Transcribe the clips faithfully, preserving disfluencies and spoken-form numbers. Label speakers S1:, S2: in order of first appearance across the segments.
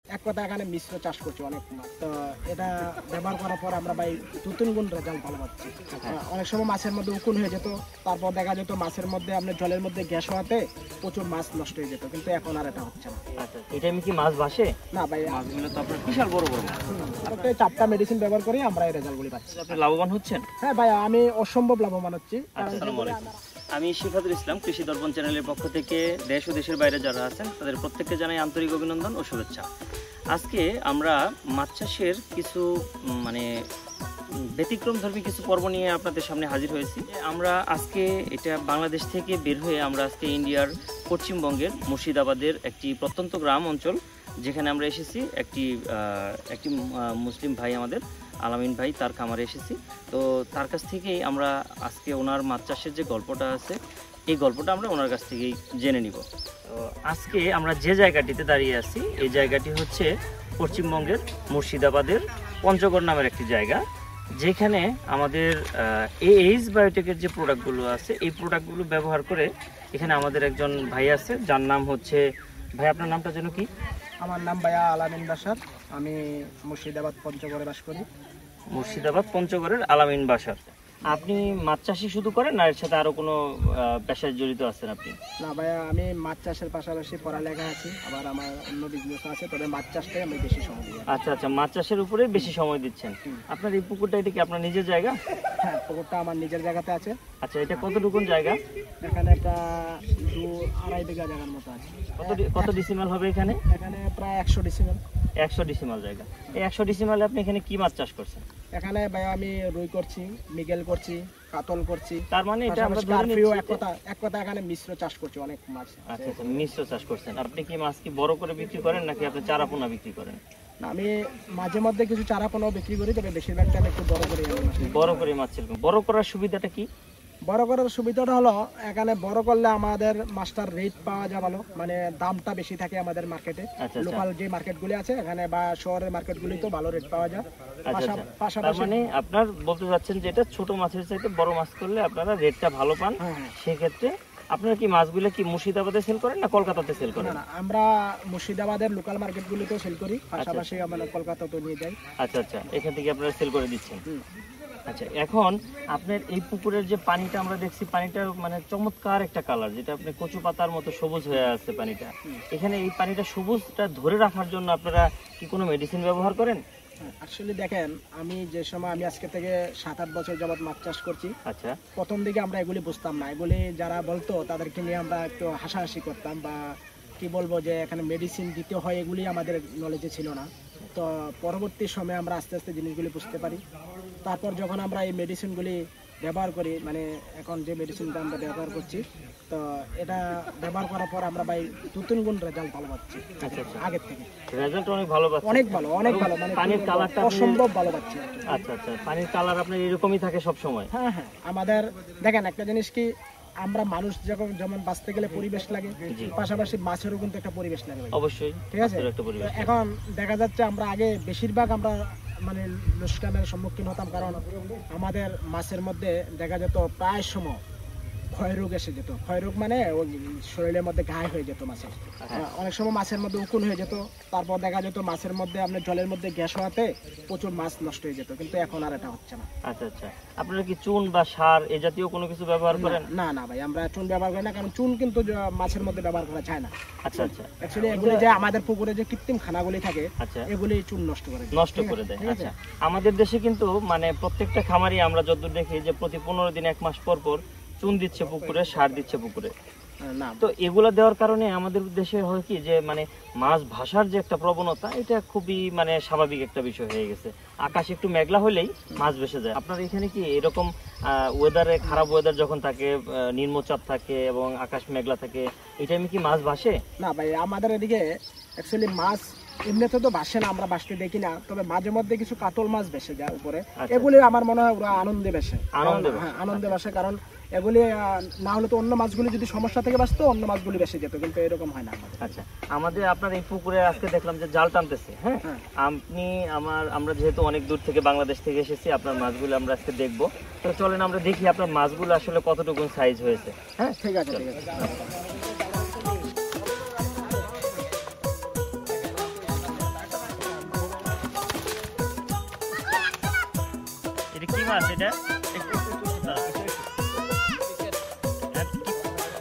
S1: এক কথা এখানে মিশ্র চাষ করছি অনেক মাছ, তো এটা ব্যবহার করার পর আমরা ভাই দু তিন গুণ রেজাল্ট ভালো পাচ্ছি। অনেক সময় মাছের মধ্যে উকুন হয়ে যেত, তারপর দেখা যেত মাছের মধ্যে আপনার জলের মধ্যে গ্যাস হওয়াতে প্রচুর মাছ নষ্ট হয়ে যেত, কিন্তু এখন আর এটা হচ্ছে না।
S2: আচ্ছা, এটা আমি কি মাছ ভাসে
S1: না ভাই,
S2: মাছগুলো তো আপনার বিশাল বড় বড় মাছ।
S1: একটা চারটা মেডিসিন ব্যবহার করি আমরা এই রেজাল্টগুলি পাচ্ছি।
S2: আপনি লাভবান হচ্ছেন?
S1: হ্যাঁ ভাই, আমি অসম্ভব লাভবান হচ্ছি।
S2: আসসালামু আলাইকুম, আমি শিফাতুল ইসলাম, কৃষি দর্পণ চ্যানেলের পক্ষ থেকে দেশ ও দেশের বাইরে যারা আছেন তাদের প্রত্যেককে জানাই আন্তরিক অভিনন্দন ও শুভেচ্ছা। আজকে আমরা মাছ চাষের কিছু মানে ব্যতিক্রমধর্মী কিছু পর্ব নিয়ে আপনাদের সামনে হাজির হয়েছি। আমরা আজকে এটা বাংলাদেশ থেকে বের হয়ে আমরা আজকে ইন্ডিয়ার পশ্চিমবঙ্গের মুর্শিদাবাদের একটি প্রত্যন্ত গ্রাম অঞ্চল, যেখানে আমরা এসেছি একটি একটি মুসলিম ভাই আমাদের আলামিন ভাই, তার খামারে এসেছি। তো তার কাছ থেকেই আমরা আজকে ওনার মাছ চাষের যে গল্পটা আছে এই গল্পটা আমরা ওনার কাছ থেকেই জেনে নিব। তো আজকে আমরা যে জায়গাটিতে দাঁড়িয়ে আছি এই জায়গাটি হচ্ছে পশ্চিমবঙ্গের মুর্শিদাবাদের পঞ্চগড় নামের একটি জায়গা, যেখানে আমাদের এইচ বায়োটেকের যে প্রোডাক্টগুলো আছে এই প্রোডাক্টগুলো ব্যবহার করে এখানে আমাদের একজন ভাই আছে যার নাম হচ্ছে, ভাই আপনার নামটা যেন কি?
S1: আমার নাম ভাইয়া আলামিন বাসার, আমি মুর্শিদাবাদ পঞ্চগড়ে বাস করি।
S2: মুর্শিদাবাদ পঞ্চগড়ের আলামিন বাসার। আপনি মাছ চাষই শুধু করেন না এর সাথে আরো কোনো পেশায় জড়িত আছেন আপনি?
S1: না ভাইয়া, আমি মাছ চাষের পাশাপাশি পড়ালেখা আছি, আবার আমার অন্য বিজনেস আছে, তবে মাছ চাষটাই আমি বেশি সময় দিই।
S2: আচ্ছা আচ্ছা, মাছ চাষের উপরে বেশি সময় দিচ্ছেন। আপনার এই পুকুরটা এটা কি আপনার নিজের জায়গা?
S1: হ্যাঁ, পুকুরটা আমার নিজের জায়গাতে আছে।
S2: আচ্ছা, এটা কতটুকুন জায়গা?
S1: এখানে প্রায় দু আড়াই বিঘা জায়গার মতো আছে।
S2: কত কত ডিসিমাল হবে এখানে?
S1: এখানে প্রায় একশো ডিসিমাল।
S2: একশো ডিসিমাল জায়গা। এই একশো ডিসিমালে আপনি এখানে কি মাছ চাষ করছেন?
S1: এখানে ভাইয়া আমি রুই করছি, মৃগেল করছি, কাতল করছি।
S2: তার মানে এটা আমরা ধরে নিচ্ছি
S1: এক কথা এক কথা এখানে মিশ্র চাষ করছি অনেক মাছ।
S2: আচ্ছা আচ্ছা, মিশ্র চাষ করছেন। আপনি কি মাছ কি বড় করে বিক্রি করেন নাকি আপনি চারা পোনা বিক্রি করেন?
S1: আমি মাঝে মধ্যে কিছু চারা পোনাও বিক্রি করি, তবে বেশিরভাগ টাইম একটু বড় করে।
S2: বড় করে মাছ ছিল। বড় করার সুবিধাটা কি?
S1: বড় করার সুবিধাটা হলো এখানে বড় করলে আমাদের মাছটার রেট পাওয়া যায় ভালো, মানে দামটা বেশি থাকে আমাদের মার্কেটে। লোকাল যে মার্কেটগুলি আছে এখানে বা শহরের মার্কেটগুলি তো ভালো রেট পাওয়া যায়।
S2: পাশাপাশি মানে আপনার বলতে যাচ্ছেন যে এটা ছোট মাছের চাইতে বড় মাছ করলে আপনারা রেটটা ভালো পান। সেক্ষেত্রে আপনারা কি মাছগুলো কি মুর্শিদাবাদে সেল করেন না কলকাতাতে সেল করেন?
S1: না, আমরা মুর্শিদাবাদের লোকাল মার্কেটগুলিতেও সেল করি, পাশাপাশি আমরা কলকাতাতেও নিয়ে যাই।
S2: আচ্ছা আচ্ছা, এখান থেকে আপনারা সেল করে দিচ্ছেন। আচ্ছা, এখন আপনার এই পুকুরের যে পানিটা আমরা দেখছি, পানিটা মানে চমৎকার একটা কালার, যেটা আপনি কচু পাতার মতো সবুজ হয়ে আছে পানিটা। এখানে এই পানিটা সবুজটা ধরে রাখার জন্য আপনারা কি কোনো মেডিসিন ব্যবহার করেন?
S1: আসলে দেখেন, আমি যে সময় আমি আজকে থেকে সাত আট বছর যাবত মাছ চাষ করছি।
S2: আচ্ছা,
S1: প্রথম দিকে আমরা এগুলি বুঝতাম না, এগুলি যারা বলতো তাদেরকে নিয়ে আমরা একটু হাসাহাসি করতাম, বা কি বলবো যে এখানে মেডিসিন দিতে হয় এগুলি আমাদের নলেজে ছিল না। তো পরবর্তী সময়ে আমরা আস্তে আস্তে জিনিসগুলি বুঝতে পারি। তারপর যখন আমরা এই মেডিসিনগুলি ব্যবহার করি, মানে এখন যে মেডিসিনটা আমরা ব্যবহার করছি, তো এটা ব্যবহার করার পর আমরা ভাই দু তিন গুণ রেজাল্ট ভালো পাচ্ছি আগের থেকে।
S2: রেজাল্ট অনেক ভালো পাচ্ছি,
S1: অনেক ভালো অনেক ভালো, মানে
S2: পানির কালারটা
S1: অসম্ভব ভালো পাচ্ছি।
S2: আচ্ছা আচ্ছা, পানির কালার আপনার এরকমই থাকে সব সময়?
S1: হ্যাঁ হ্যাঁ, আমাদের দেখেন একটা জিনিস কি, আমরা মানুষ যখন যেমন বাঁচতে গেলে পরিবেশ লাগে, পাশাপাশি মাছেরও কিন্তু একটা পরিবেশ লাগে
S2: অবশ্যই,
S1: ঠিক আছে। এখন দেখা যাচ্ছে আমরা আগে বেশিরভাগ আমরা মানে লোকসানের সম্মুখীন হতাম, কারণ আমাদের মাছের মধ্যে দেখা যেত প্রায় সময় ক্ষয় রোগ এসে যেত। ক্ষয় রোগ মানে ওই শরীরের মধ্যে ঘায় হয়ে যেত মাছের। অনেক সময় মাছের মধ্যে উকুন হয়ে যেত, তারপর দেখা যেত মাছের মধ্যে আপনার জলের মধ্যে গ্যাস হওয়াতে প্রচুর মাছ নষ্ট হয়ে যেত, কিন্তু এখন আর এটা হচ্ছে না।
S2: আচ্ছা আচ্ছা, আপনারা কি চুন বা সার এ জাতীয় কোনো কিছু ব্যবহার করেন?
S1: না না ভাই, আমরা চুন ব্যবহার করি না, কারণ চুন কিন্তু মাছের মধ্যে ব্যবহার করা যায় না।
S2: আচ্ছা আচ্ছা,
S1: অ্যাকচুয়ালি এগুলি যে আমাদের পুকুরে যে কৃত্রিম খানাগুলি থাকে,
S2: আচ্ছা,
S1: এগুলি চুন নষ্ট করে
S2: নষ্ট করে দেয়। আচ্ছা, আমাদের দেশে কিন্তু মানে প্রত্যেকটা খামারই আমরা যতদূর দেখি যে প্রতি পনেরো দিন এক মাস পর পর চুন দিচ্ছে পুকুরে, সার দিচ্ছে পুকুরে। না, তো এগুলা দেওয়ার কারণে আমাদের দেশে হয় কি যে মানে মাছ ভাসার যে একটা প্রবণতা, এটা খুবই মানে স্বাভাবিক একটা বিষয় হয়ে গেছে। আকাশ একটু মেঘলা হলেই মাছ ভেসে যায়। আপনার এখানে কি এরকম ওয়েদারে, খারাপ ওয়েদার যখন থাকে, নিম্নচাপ থাকে এবং আকাশ মেঘলা থাকে, এই টাইমে কি মাছ ভাসে?
S1: না ভাই, আমাদের এদিকে অ্যাকচুয়ালি মাছ এমনিতে তো ভাসে না, আমরা ভাসতে দেখি না, তবে মাঝে মধ্যে কিছু কাতল মাছ ভেসে যায় উপরে। এগুলি আমার মনে হয় ওরা আনন্দে ভেসে,
S2: আনন্দে
S1: হ্যাঁ আনন্দে ভাসে, কারণ এগুলি না হলে তো অন্য মাছগুলি যদি সমস্যা থেকে বাঁচতো অন্য মাছগুলি বেশি যেত, কিন্তু এরকম হয় না আমাদের।
S2: আচ্ছা, আমাদের আপনার এই পুকুরে আজকে দেখলাম যে জাল টানতেছে। হ্যাঁ, আপনি আমার আমরা যেহেতু অনেক দূর থেকে বাংলাদেশ থেকে এসেছি, আপনার মাছগুলো আমরা আজকে দেখবো। তো চলেন আমরা দেখি আপনার মাছগুলো আসলে কতটুকু সাইজ হয়েছে। হ্যাঁ
S1: ঠিক আছে ঠিক আছে।
S2: মাছ এটা একটু একটু একটু দাঁড়াও। আর কি-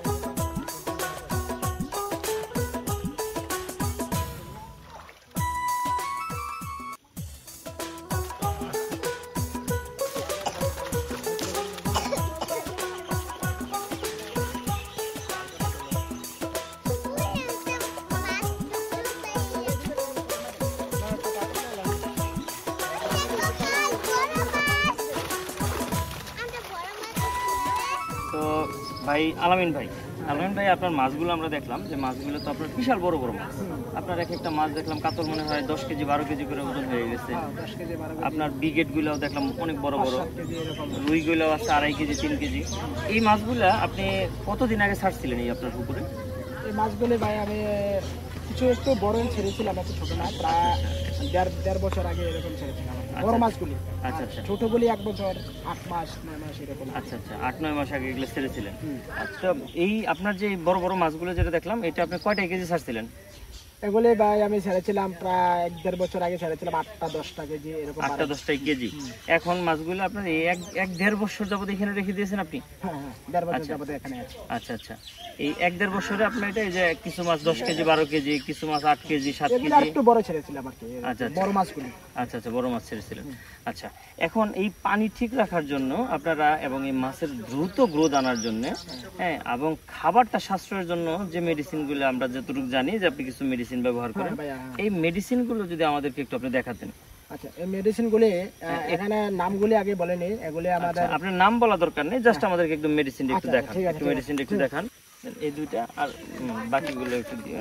S2: তো ভাই আলামিন ভাই আলামিন ভাই আপনার মাছগুলো আমরা দেখলাম যে মাছগুলো তো আপনার বিশাল বড় বড় মাছ। আপনার এক একটা মাছ দেখলাম কাতল মনে হয় দশ কেজি বারো কেজি করে ওজন হয়ে গেছে।
S1: হ্যাঁ, দশ কেজি বারো কেজি
S2: আপনার বিগেট গুলাও দেখলাম অনেক বড় বড়,
S1: সাত কেজি এরকম।
S2: রুই গুলাও আছে আড়াই কেজি তিন কেজি। এই মাছগুলা আপনি কতদিন আগে ছাড়ছিলেন এই আপনার পুকুরে?
S1: এই মাছগুলি ভাই আমি কিছু একটু বড় ছেড়েছিলাম, একটু ছোট না, প্রায় দেড় দেড় বছর আগে এরকম ছেড়েছিলাম বড়
S2: আচ্ছা।
S1: মাছগুলি।
S2: আচ্ছা আচ্ছা
S1: ছোটগুলি এক বছর আট মাস নয় মাস এরকম।
S2: আচ্ছা আচ্ছা আট নয় মাস আগে এগুলো ছেড়েছিলেন।
S1: হুম।
S2: আচ্ছা এই আপনার যে বড় বড় মাছগুলো যেটা দেখলাম এটা আপনি কয়টা কেজি ছাড়ছিলেন?
S1: এগুলি ভাই আমি ছেড়েছিলাম প্রায় এক দেড় বছর আগে ছেড়েছিলাম আটটা দশটা কেজি এরকম।
S2: আটটা দশটাই কেজি। এখন মাছগুলো আপনার এই এক এক দেড় বছর যাবত এখানে রেখে দিয়েছেন আপনি?
S1: হ্যাঁ হ্যাঁ দেড় বছর
S2: আচ্ছা।
S1: যাবত এখানে আছে।
S2: আচ্ছা আচ্ছা এই এক দেড় বছরে আপনার এটা এই যে কিছু মাছ দশ কেজি বারো কেজি, কিছু মাছ আট কেজি সাত
S1: এগুলি আর
S2: কেজি।
S1: একটু বড় ছেড়েছিলাম আর কি,
S2: আচ্ছা, আচ্ছা।
S1: বড় মাছগুলি।
S2: আচ্ছা আচ্ছা বড় মাছ ছেড়েছিলেন। আচ্ছা এখন এই পানি ঠিক রাখার জন্য আপনারা এবং এই মাছের দ্রুত গ্রোথ আনার জন্য হ্যাঁ এবং খাবারটা সাশ্রয়ের জন্য যে মেডিসিনগুলো আমরা যতটুকু জানি যে আপনি কিছু মেডিসিন ব্যবহার করেন,
S1: হ্যাঁ ভাইয়া, হ্যাঁ।
S2: এই মেডিসিনগুলো যদি আমাদেরকে একটু আপনি দেখাতেন।
S1: আচ্ছা এই মেডিসিনগুলি আহ, এখানে নামগুলি আগে বলেনি, এগুলি আমাদের
S2: আচ্ছা, আপনার নাম বলা দরকার নেই, জাস্ট আমাদেরকে একদম মেডিসিনটা একটু
S1: আচ্ছা,
S2: দেখান,
S1: ঠিক আছে,
S2: একটু
S1: ঠিক আছে।
S2: মেডিসিনটা একটু দেখান এই দুইটা আর উম, বাকিগুলো একটু দিবেন।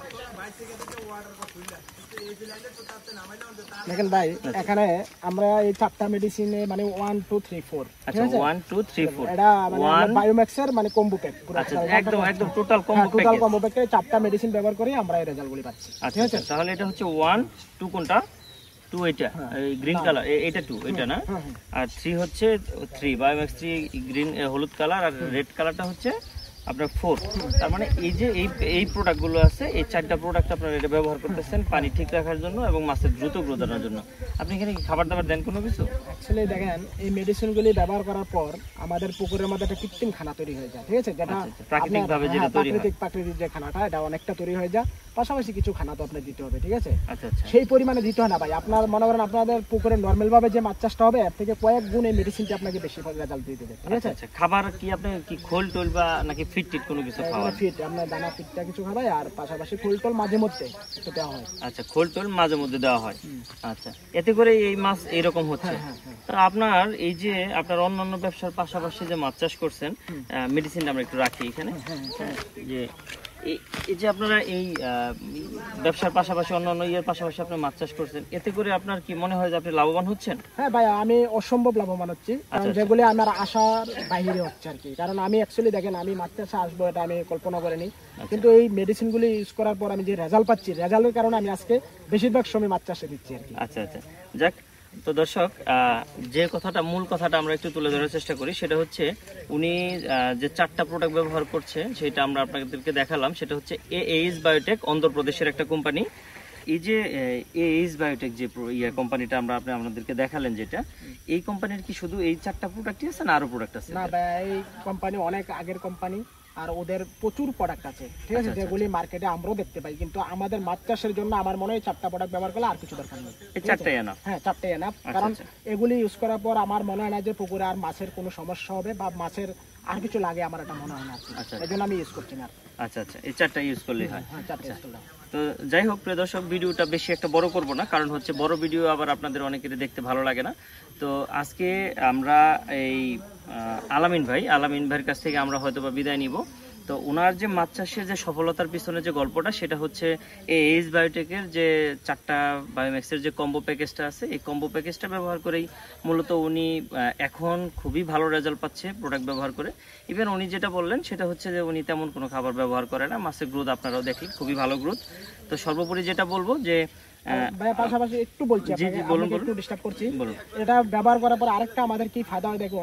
S1: দেখেন ভাই এখানে আমরা এই চারটা মেডিসিনে মানে ওয়ান টু থ্রি ফোর
S2: আচ্ছা ওয়ান টু থ্রি ফোর
S1: এটা মানে
S2: ওয়ান
S1: বায়োম্যাক্সের মানে কম্বো প্যাক পুরো।
S2: আচ্ছা একদম একদম total combo
S1: total
S2: package.
S1: Combo প্যাকে চারটা মেডিসিন ব্যবহার করে আমরা এই রেজাল্টগুলি পাচ্ছি।
S2: আচ্ছা
S1: ঠিক আছে?
S2: আচ্ছা, তাহলে এটা হচ্ছে ওয়ান টু কোনটা টু এটা
S1: হ্যাঁ।
S2: এই গ্রিন কালার এটা টু এটা না,
S1: হ্যাঁ, হ্যাঁ।
S2: আর থ্রি হচ্ছে থ্রি বায়োম্যাক্স থ্রি গ্রিন হলুদ কালার আর রেড কালারটা হচ্ছে আপনার ফোর। তার মানে এই যে এই এই প্রোডাক্টগুলো আছে এই চারটা প্রোডাক্ট আপনারা এটা ব্যবহার করতেছেন পানি ঠিক রাখার জন্য এবং মাছের দ্রুত গ্রোথ আনার জন্য। আপনি এখানে কি খাবার দাবার দেন কোনো কিছু?
S1: অ্যাকচুয়ালি দেখেন এই মেডিসিনগুলি ব্যবহার করার পর আমাদের পুকুরের মধ্যে একটা কৃত্রিম খানা তৈরি হয়ে যায়। ঠিক আছে? যেটা
S2: আচ্ছা, আচ্ছা, প্রাকৃতিকভাবে
S1: আপনার-
S2: যেটা
S1: হ্যাঁ,
S2: তৈরি হয়।
S1: প্রাকৃতিক প্রাকৃতিক যে খানাটা এটা অনেকটা তৈরি হয়ে যায়, পাশাপাশি কিছু খানা তো আপনার দিতে হবে। ঠিক আছে?
S2: আচ্ছা আচ্ছা
S1: সেই পরিমাণে দিতে হয় না ভাই, আপনার মনে করেন আপনাদের পুকুরে নর্মাল ভাবে যে মাছ চাষটা হবে এর থেকে কয়েক গুণ এই মেডিসিনটি আপনাকে বেশি রেজাল্ট দিয়ে দেবে। ঠিক
S2: আচ্ছা
S1: আছে?
S2: আচ্ছা খাবার কি আপনি কি খোল টোল বা নাকি ফিট টিট কোনো কিছু খাওয়ান?
S1: ফিট আপনার দানা ফিটটা কিছু খাবাই আর পাশাপাশি ফুল টল মাঝে মধ্যে একটু দেওয়া হয়।
S2: আচ্ছা খোল টোল মাঝে মধ্যে দেওয়া হয়। আচ্ছা এতে করে এই মাছ এরকম হচ্ছে।
S1: হ্যাঁ, হ্যাঁ, হ্যাঁ।
S2: তো আপনার এই যে আপনার অন্যান্য ব্যবসার পাশাপাশি যে মাছ চাষ করছেন মেডিসিনটা আমরা একটু রাখি এখানে হ্যাঁ, যে এই- এই যে আপনারা এই আহ, ব্যবসার পাশাপাশি অন্যান্য ইয়ের পাশাপাশি আপনি মাছ চাষ করছেন, এতে করে আপনার কি মনে হয় যে আপনি লাভবান হচ্ছেন?
S1: হ্যাঁ ভাই আমি অসম্ভব লাভবান হচ্ছি, কারণ
S2: আচ্ছা।
S1: যেগুলি আমার আশার বাইরে হচ্ছে আর কি। কারণ আমি অ্যাকচুয়ালি দেখেন আমি মাছ চাষে আসবো এটা আমি কল্পনা করিনি, কিন্তু এই মেডিসিনগুলি ইউজ করার পর আমি যে রেজাল্ট পাচ্ছি, রেজাল্টের কারণে আমি আজকে বেশিরভাগ সময় মাছ চাষে দিচ্ছি আর কি।
S2: আচ্ছা আচ্ছা যাক। তো দর্শক আহ, যে কথাটা মূল কথাটা আমরা একটু তুলে ধরার চেষ্টা করি সেটা হচ্ছে উনি আহ, যে চারটা প্রোডাক্ট ব্যবহার করছে সেটা আমরা আপনাদেরকে দেখালাম। সেটা হচ্ছে এএইচ বায়োটেক, অন্ধ্রপ্রদেশের একটা কোম্পানি। এই যে এএইচ বায়োটেক যে pro- ইয়ে কোম্পানিটা আমরা আপনি আপনাদেরকে দেখালেন, যেটা এই কোম্পানির কি শুধু এই চারটা প্রোডাক্টই আছে না আরো প্রোডাক্ট আছে?
S1: না ভাই এই কোম্পানি অনেক আগের কোম্পানি আর ওদের প্রচুর প্রোডাক্ট আছে। ঠিক আছে?
S2: আচ্ছা,
S1: যেগুলি মার্কেটে আমরাও দেখতে পাই, কিন্তু আমাদের মাছ চাষের জন্য আমার মনে হয় চারটা প্রোডাক্ট ব্যবহার করলে আর কিছু দরকার নেই।
S2: এই চারটাই আনা।
S1: হ্যাঁ চারটে এনাফ, কারণ
S2: আচ্ছা।
S1: এগুলি ইউজ করার পর আমার মনে হয় না যে পুকুরে আর মাছের কোনো সমস্যা হবে বা মাছের আর কিছু লাগে, আমার এটা মনে হয় না আর কি।
S2: আচ্ছা।
S1: এই জন্য আমি ইউজ করছি না।
S2: আচ্ছা আচ্ছা এই চারটা ইউজ করলেই হয়।
S1: হ্যাঁ চারটে ইউজ করলাম।
S2: তো যাই হোক প্রিয় দর্শক, ভিডিওটা বেশি একটা বড় করব না, কারণ হচ্ছে বড় ভিডিও আবার আপনাদের অনেকেরই দেখতে ভালো লাগে না। তো আজকে আমরা এই আহ, আলামিন ভাই আলামিন ভাইয়ের কাছ থেকে আমরা হয়তো বা বিদায় নিব। তো ওনার যে মাছ চাষের যে সফলতার পিছনে যে গল্পটা সেটা হচ্ছে এই এইচ বায়োটেকের যে চারটা বায়োম্যাক্সের যে কম্বো প্যাকেজটা আছে, এই কম্বো প্যাকেজটা ব্যবহার করেই মূলত উনি আহ, এখন খুবই ভালো রেজাল্ট পাচ্ছে প্রোডাক্ট ব্যবহার করে। ইভেন উনি যেটা বললেন সেটা হচ্ছে যে উনি তেমন কোনো খাবার ব্যবহার করে না, মাছের গ্রোথ আপনারাও দেখলেন খুবই ভালো গ্রোথ। তো সর্বোপরি যেটা বলবো যে আহ,
S1: ভাই পাশাপাশি একটু বলছি
S2: জি, জি,
S1: আপনাকে,
S2: বলুন,
S1: আপনাকে
S2: বলুন।
S1: একটু ডিস্টার্ব করছি।
S2: বলুন।
S1: এটা ব্যবহার করার পর আরেকটা আমাদের কি ফায়দা হয় দেখুন,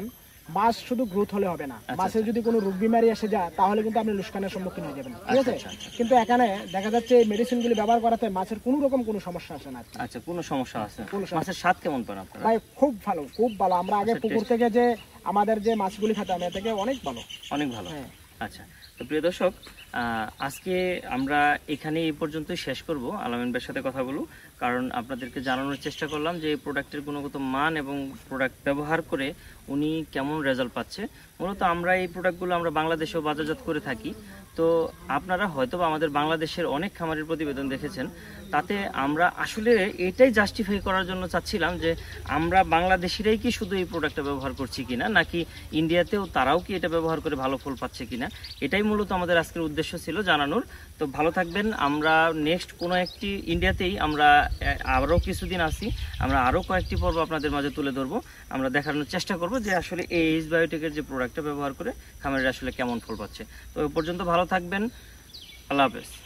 S1: মাছ শুধু গ্রোথ হলে হবে না,
S2: আচ্ছা,
S1: মাছের
S2: আচ্ছা।
S1: যদি কোনো রোগ বিমারি এসে যায় তাহলে কিন্তু আপনি লোকসানের সম্মুখীন হয়ে যাবেন, ঠিক আছে?
S2: আচ্ছা, আচ্ছা।
S1: কিন্তু এখানে দেখা যাচ্ছে এই মেডিসিনগুলি ব্যবহার করাতে মাছের কোনো রকম কোনো সমস্যা আসে না আর কি।
S2: আচ্ছা, কোনো সমস্যা আছে?
S1: কোনো সমস্যা-
S2: মাছের স্বাদ কেমন পান আপনারা?
S1: ভাই খুব ভালো, খুব ভালো। আমরা আগে
S2: আচ্ছা,
S1: পুকুর
S2: taste-
S1: থেকে যে আমাদের যে মাছগুলি খেতাম এ থেকে অনেক ভালো।
S2: অনেক ভালো।
S1: হ্যাঁ।
S2: আচ্ছা, তো প্রিয় দর্শক, আহ, আজকে আমরা এখানে এই পর্যন্তই শেষ করব আলামিন ভাইয়ের সাথে কথাগুলো, কারণ আপনাদেরকে জানানোর চেষ্টা করলাম যে এই প্রোডাক্টের গুণগত মান এবং প্রোডাক্ট ব্যবহার করে উনি কেমন রেজাল্ট পাচ্ছে। মূলত আমরা এই প্রোডাক্টগুলো আমরা বাংলাদেশেও বাজারজাত করে থাকি। তো আপনারা হয়তো বা আমাদের বাংলাদেশের অনেক খামারের প্রতিবেদন দেখেছেন, তাতে আমরা আসলে এটাই জাস্টিফাই করার জন্য চাচ্ছিলাম যে আমরা বাংলাদেশিরাই কি শুধু এই প্রোডাক্টটা ব্যবহার করছি কিনা, নাকি ইন্ডিয়াতেও তারাও কি এটা ব্যবহার করে ভালো ফল পাচ্ছে কিনা। এটাই মূলত আমাদের আজকের উদ্দেশ্য ছিল জানানোর। তো ভালো থাকবেন। আমরা নেক্সট কোনো একটি ইন্ডিয়াতেই আমরা আরও কিছুদিন আসি, আমরা আরও কয়েকটি পর্ব আপনাদের মাঝে তুলে ধরবো। আমরা দেখানোর চেষ্টা করব যে আসলে এই এইচ বায়োটেকের যে প্রোডাক্টটা ব্যবহার করে খামারে আসলে কেমন ফল পাচ্ছে। তো ওই পর্যন্ত ভালো থাকবেন। আল্লাহ হাফেজ।